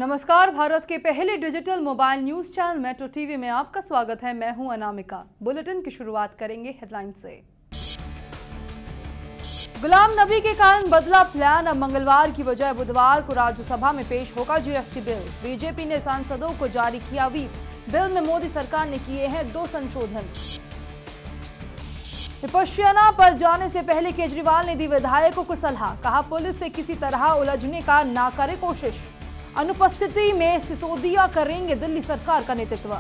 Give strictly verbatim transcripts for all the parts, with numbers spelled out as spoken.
नमस्कार, भारत के पहले digital mobile news channel Metro TV में आपका स्वागत है। मैं हूं अनामिका। बुलेटिन की शुरुआत करेंगे हेडलाइन से। गुलाम नबी के कारण बदला प्लान। अब मंगलवार की बजाय बुधवार को राज्यसभा में पेश होगा जीएसटी बिल। बीजेपी ने सांसदों को जारी किया व्हिप। बिल में मोदी सरकार ने किए हैं दो संशोधन। विपश्यना पर जाने से पहले केजरीवाल ने दी विधायकों को सलाह। कहा, पुलिस से किसी तरह उलझने का ना करे कोशिश। अनुपस्थिति में सिसोदिया करेंगे दिल्ली सरकार का नेतृत्व।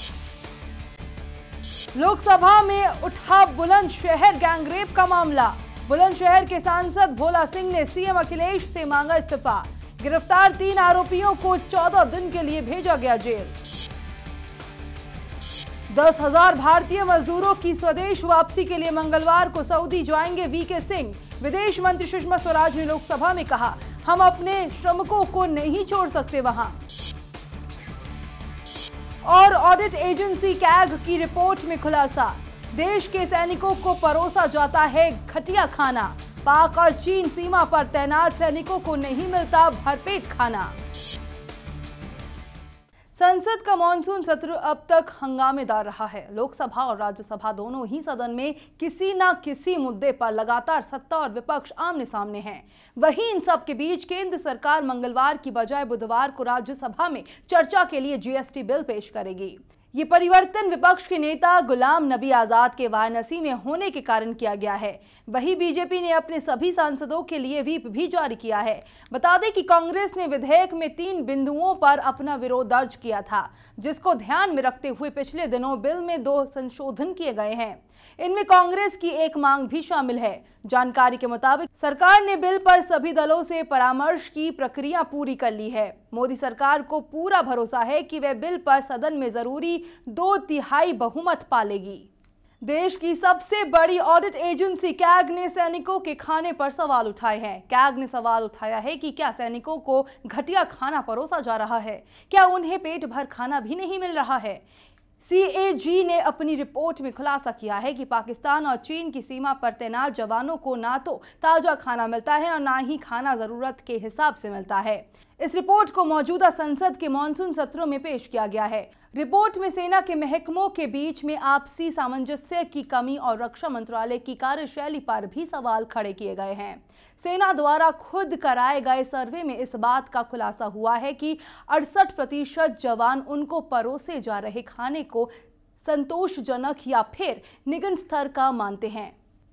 लोकसभा में उठा बुलंदशहर गैंगरेप का मामला। बुलंदशहर के सांसद भोला सिंह ने सीएम अखिलेश से मांगा इस्तीफा। गिरफ्तार तीन आरोपियों को चौदह दिन के लिए भेजा गया जेल। दस हजार भारतीय मजदूरों की स्वदेश वापसी के लिए मंगलवार को सऊदी जाएंगे वीके सिंह। विदेश मंत्री सुषमा स्वराज ने लोकसभा में कहा, हम अपने श्रमिकों को नहीं छोड़ सकते वहां। और ऑडिट एजेंसी कैग की रिपोर्ट में खुलासा, देश के सैनिकों को परोसा जाता है घटिया खाना। पाक और चीन सीमा पर तैनात सैनिकों को नहीं मिलता भरपेट खाना। संसद का मॉनसून सत्र अब तक हंगामेदार रहा है। लोकसभा और राज्यसभा दोनों ही सदन में किसी न किसी मुद्दे पर लगातार सत्ता और विपक्ष आमने सामने हैं। वहीं इन सब के बीच केंद्र सरकार मंगलवार की बजाय बुधवार को राज्यसभा में चर्चा के लिए जीएसटी बिल पेश करेगी। ये परिवर्तन विपक्ष के नेता गुलाम नबी आजाद के वाराणसी में होने के कारण किया गया है। वहीं बीजेपी ने अपने सभी सांसदों के लिए व्हिप भी जारी किया है। बता दें कि कांग्रेस ने विधेयक में तीन बिंदुओं पर अपना विरोध दर्ज किया था, जिसको ध्यान में रखते हुए पिछले दिनों बिल में दो संशोधन किए गए हैं। इनमें कांग्रेस की एक मांग भी शामिल है। जानकारी के मुताबिक सरकार ने बिल पर सभी दलों से परामर्श की प्रक्रिया पूरी कर ली है। मोदी सरकार को पूरा भरोसा है कि वह बिल पर सदन में जरूरी दो तिहाई बहुमत पालेगी। देश की सबसे बड़ी ऑडिट एजेंसी कैग ने सैनिकों के खाने पर सवाल उठाए हैं। कैग ने सवाल उठाया है कि क्या सैनिकों को घटिया खाना परोसा जा रहा है? क्या उन्हें पेट भर खाना भी नहीं मिल रहा है? सीएजी ने अपनी रिपोर्ट में खुलासा किया है कि पाकिस्तान और चीन की सीमा पर तैनात जवानों को ना तो ताजा खाना मिलता है और ना ही खाना जरूरत के हिसाब से मिलता है। इस रिपोर्ट को मौजूदा संसद के मॉनसून सत्रों में पेश किया गया है। रिपोर्ट में सेना के महकमों के बीच में आपसी सामंजस्य की कमी और रक्षा मंत्रालय की कार्यशैली पर भी सवाल खड़े किए गए हैं। सेना द्वारा खुद कराए गए सर्वे में इस बात का खुलासा हुआ है कि अड़सठ प्रतिशत जवान उनको परोसे जा रहे खाने को संतोषजनक या फिर निम्न स्तर का मानते हैं।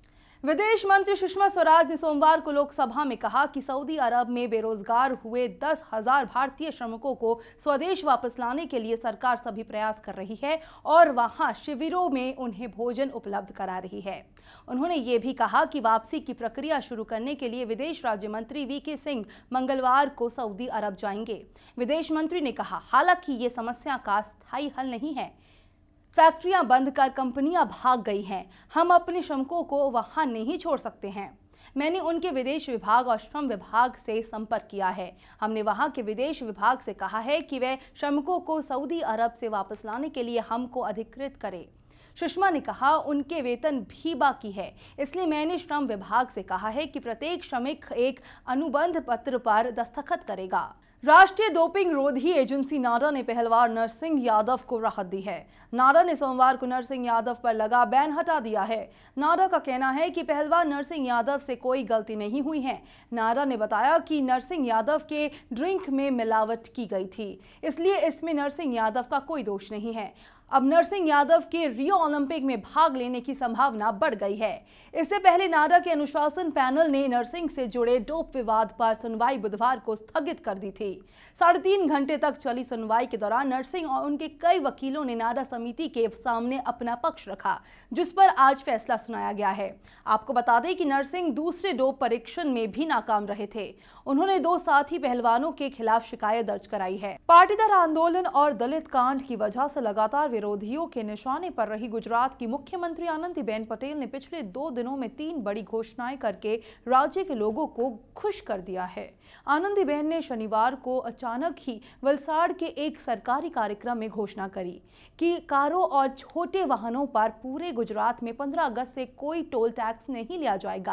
विदेश मंत्री सुषमा स्वराज ने सोमवार को लोकसभा में कहा कि सऊदी अरब में बेरोजगार हुए दस हजार भारतीय श्रमिकों को स्वदेश वापस लाने के लिए सरकार सभी प्रयास कर रही है और वहां शिविरों में उन्हें भोजन उपलब्ध करा रही है। उन्होंने ये भी कहा कि वापसी की प्रक्रिया शुरू करने के लिए विदेश राज्य मंत्री वीके सिंह मंगलवार को सऊदी अरब जाएंगे। विदेश मंत्री ने कहा, हालांकि ये समस्या का स्थायी हल नहीं है। फैक्ट्रियां बंद कर कंपनियां भाग गई हैं। हम अपने श्रमिकों को वहां नहीं छोड़ सकते हैं। मैंने उनके विदेश विभाग और श्रम विभाग से संपर्क किया है। हमने वहां के विदेश विभाग से कहा है कि वे श्रमिकों को सऊदी अरब से वापस लाने के लिए हमको अधिकृत करें। सुषमा ने कहा, उनके वेतन भी बाकी है, इसलिए मैंने श्रम विभाग से कहा है कि प्रत्येक श्रमिक एक अनुबंध पत्र पर दस्तखत करेगा। राष्ट्रीय डोपिंग रोधी एजेंसी नाडा ने पहलवान नरसिंह यादव को राहत दी है। नाडा ने सोमवार को नरसिंह यादव पर लगा बैन हटा दिया है। नाडा का कहना है कि पहलवान नरसिंह यादव से कोई गलती नहीं हुई है। नाडा ने बताया कि नरसिंह यादव के ड्रिंक में मिलावट की गई थी, इसलिए इसमें नरसिंह यादव का कोई दोष नहीं है। अब नरसिंह यादव के रियो ओलंपिक में भाग लेने की संभावना बढ़ गई है। इससे पहले नाडा के अनुशासन पैनल ने नरसिंह से जुड़े डोप विवाद पर सुनवाई बुधवार को स्थगित कर दी थी। साढ़े तीन घंटे तक चली सुनवाई के दौरान नरसिंह और उनके कई वकीलों ने नाडा समिति के सामने अपना पक्ष रखा, जिस पर आज फैसला सुनाया गया है। आपको बता दें कि नरसिंह दूसरे डोप परीक्षण में भी नाकाम रहे थे। उन्होंने दो साथी पहलवानों के खिलाफ शिकायत दर्ज कराई है। पाटीदार आंदोलन और दलित कांड की वजह से लगातार विरोधियों के निशाने पर रही गुजरात की मुख्यमंत्री आनंदीबेन पटेल ने पिछले दो दिनों में तीन बड़ी घोषणाएं करके राज्य के लोगों को खुश कर दिया है। आनंदीबेन ने शनिवार को अचानक ही वलसाड़ के एक सरकारी कार्यक्रम में घोषणा करी कि कारों और छोटे वाहनों पर पूरे गुजरात में पंद्रह अगस्त से कोई टोल टैक्स नहीं लिया जाएगा।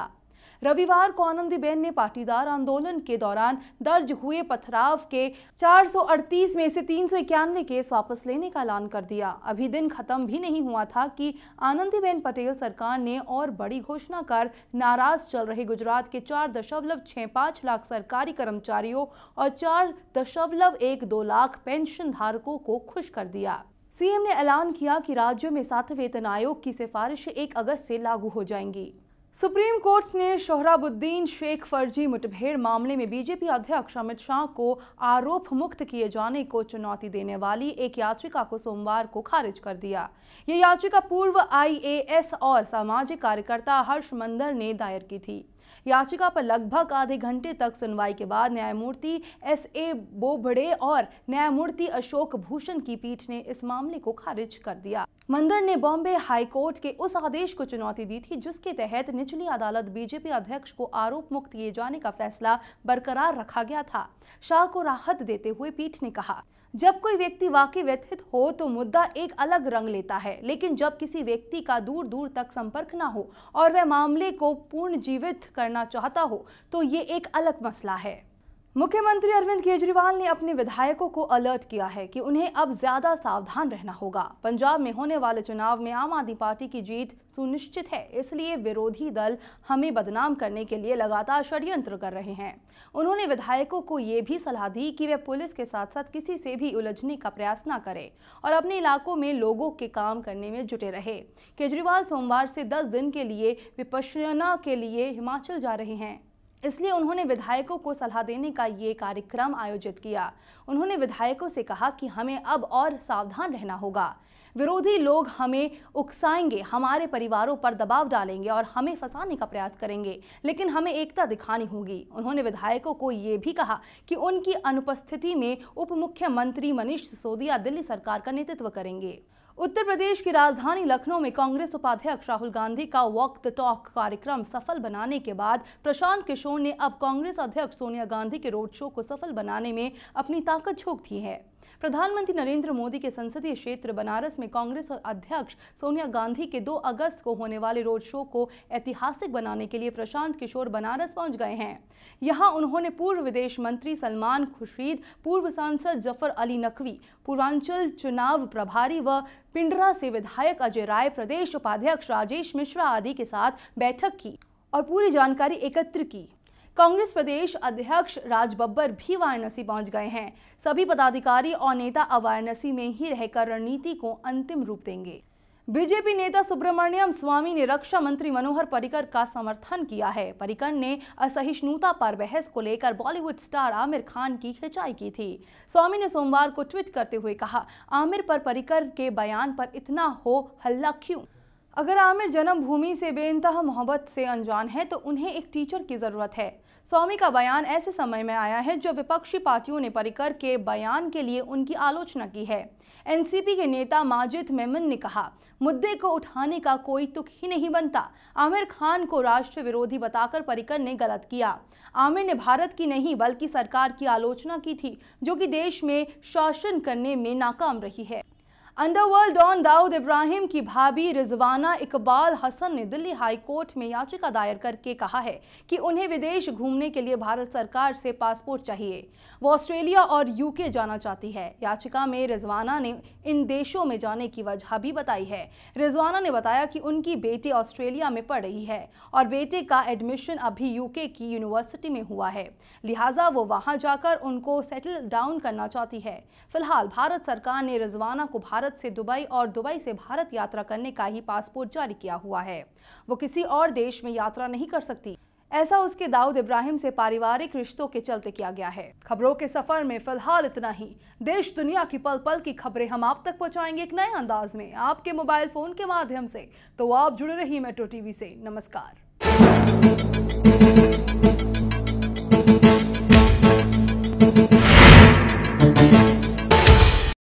रविवार को आनंदीबेन ने पाटीदार आंदोलन के दौरान दर्ज हुए पथराव के चार सौ अड़तीस में से तीन सौ इक्यानवे केस वापस लेने का ऐलान कर दिया। अभी दिन खत्म भी नहीं हुआ था कि आनंदीबेन पटेल सरकार ने और बड़ी घोषणा कर नाराज चल रहे गुजरात के चार दशमलव छह पाँच लाख सरकारी कर्मचारियों और चार दशमलव एक दो लाख पेंशन धारकों को खुश कर दिया। सीएम ने ऐलान किया कि राज्यों में सातवें वेतन आयोग की सिफारिशें एक अगस्त से लागू हो जाएंगी। सुप्रीम कोर्ट ने सोहराबुद्दीन शेख फर्जी मुठभेड़ मामले में बीजेपी अध्यक्ष अमित शाह को आरोप मुक्त किए जाने को चुनौती देने वाली एक याचिका को सोमवार को खारिज कर दिया। यह याचिका पूर्व आईएएस और सामाजिक कार्यकर्ता हर्ष मंडल ने दायर की थी। याचिका पर लगभग आधे घंटे तक सुनवाई के बाद न्यायमूर्ति एस ए बोबड़े और न्यायमूर्ति अशोक भूषण की पीठ ने इस मामले को खारिज कर दिया। मंदर ने बॉम्बे हाई कोर्ट के उस आदेश को चुनौती दी थी जिसके तहत निचली अदालत बीजेपी अध्यक्ष को आरोप मुक्त किए जाने का फैसला बरकरार रखा गया था। शाह को राहत देते हुए पीठ ने कहा, जब कोई व्यक्ति वाकई व्यथित हो तो मुद्दा एक अलग रंग लेता है, लेकिन जब किसी व्यक्ति का दूर दूर तक संपर्क ना हो और वह मामले को पुनर्जीवित करना चाहता हो तो ये एक अलग मसला है। मुख्यमंत्री अरविंद केजरीवाल ने अपने विधायकों को अलर्ट किया है कि उन्हें अब ज्यादा सावधान रहना होगा। पंजाब में होने वाले चुनाव में आम आदमी पार्टी की जीत सुनिश्चित है, इसलिए विरोधी दल हमें बदनाम करने के लिए लगातार षड्यंत्र कर रहे हैं। उन्होंने विधायकों को ये भी सलाह दी कि वे पुलिस के साथ साथ किसी से भी उलझने का प्रयास न करें और अपने इलाकों में लोगों के काम करने में जुटे रहे। केजरीवाल सोमवार से दस दिन के लिए विपश्यना के लिए हिमाचल जा रहे हैं, इसलिए उन्होंने विधायकों को सलाह देने का ये कार्यक्रम आयोजित किया। उन्होंने विधायकों से कहा कि हमें अब और सावधान रहना होगा। विरोधी लोग हमें उकसाएंगे, हमारे परिवारों पर दबाव डालेंगे और हमें फंसाने का प्रयास करेंगे, लेकिन हमें एकता दिखानी होगी। उन्होंने विधायकों को ये भी कहा कि उनकी अनुपस्थिति में उप मुख्यमंत्री मनीष सिसोदिया दिल्ली सरकार का नेतृत्व करेंगे। उत्तर प्रदेश की राजधानी लखनऊ में कांग्रेस उपाध्यक्ष राहुल गांधी का वॉक द टॉक कार्यक्रम सफल बनाने के बाद प्रशांत किशोर ने अब कांग्रेस अध्यक्ष सोनिया गांधी के रोड शो को सफल बनाने में अपनी ताकत झोंक दी है। प्रधानमंत्री नरेंद्र मोदी के संसदीय क्षेत्र बनारस में कांग्रेस अध्यक्ष सोनिया गांधी के दो अगस्त को होने वाले रोड शो को ऐतिहासिक बनाने के लिए प्रशांत किशोर बनारस पहुंच गए हैं। यहां उन्होंने पूर्व विदेश मंत्री सलमान खुर्शीद, पूर्व सांसद जफर अली नकवी, पूर्वांचल चुनाव प्रभारी व पिंडरा से विधायक अजय राय, प्रदेश उपाध्यक्ष राजेश मिश्रा आदि के साथ बैठक की और पूरी जानकारी एकत्र की। कांग्रेस प्रदेश अध्यक्ष राज बब्बर भी वाराणसी पहुंच गए हैं। सभी पदाधिकारी और नेता अब वाराणसी में ही रहकर रणनीति को अंतिम रूप देंगे। बीजेपी नेता सुब्रमण्यम स्वामी ने रक्षा मंत्री मनोहर पर्रिकर का समर्थन किया है। पर्रिकर ने असहिष्णुता पर बहस को लेकर बॉलीवुड स्टार आमिर खान की खिंचाई की थी। स्वामी ने सोमवार को ट्वीट करते हुए कहा, आमिर पर पर्रिकर के बयान पर इतना हो हल्ला क्यों? अगर आमिर जन्मभूमि से बेइंतहा मोहब्बत से अनजान है तो उन्हें एक टीचर की जरूरत है। स्वामी का बयान ऐसे समय में आया है जब विपक्षी पार्टियों ने पर्रिकर के बयान के लिए उनकी आलोचना की है। एनसीपी के नेता माजिद मेमन ने कहा, मुद्दे को उठाने का कोई तुक ही नहीं बनता। आमिर खान को राष्ट्र विरोधी बताकर पर्रिकर ने गलत किया। आमिर ने भारत की नहीं बल्कि सरकार की आलोचना की थी जो कि देश में शासन करने में नाकाम रही है। अंडरवर्ल्ड डॉन दाऊद इब्राहिम की भाभी रिजवाना इकबाल हसन ने दिल्ली हाई कोर्ट में याचिका दायर करके कहा है कि उन्हें विदेश घूमने के लिए भारत सरकार से पासपोर्ट चाहिए। वो ऑस्ट्रेलिया और यूके जाना चाहती है। याचिका में रिजवाना ने इन देशों में जाने की वजह भी बताई है। रिजवाना ने बताया कि उनकी बेटी ऑस्ट्रेलिया में पढ़ रही है और बेटे का एडमिशन अभी यूके की यूनिवर्सिटी में हुआ है, लिहाजा वो वहां जाकर उनको सेटल डाउन करना चाहती है। फिलहाल भारत सरकार ने रिजवाना को भारत से दुबई और दुबई से भारत यात्रा करने का ही पासपोर्ट जारी किया हुआ है। वो किसी और देश में यात्रा नहीं कर सकती। ऐसा उसके दाऊद इब्राहिम से पारिवारिक रिश्तों के चलते किया गया है। खबरों के सफर में फिलहाल इतना ही। देश दुनिया की पल पल की खबरें हम आप तक पहुंचाएंगे एक नए अंदाज में आपके मोबाइल फोन के माध्यम से। तो आप जुड़े रहिए मेट्रो टीवी से। नमस्कार। Thank you.